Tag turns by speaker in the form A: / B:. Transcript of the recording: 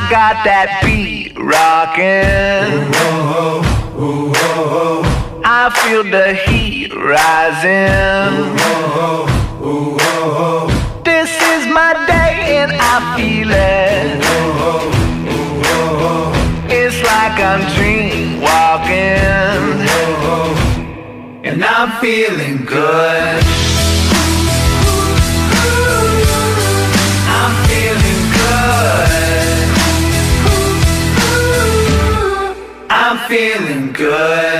A: got that beat rocking. I feel the heat rising. This is my day and I feel it. It's like I'm dream walking, and I'm feeling good. I'm feeling good. I'm feeling good.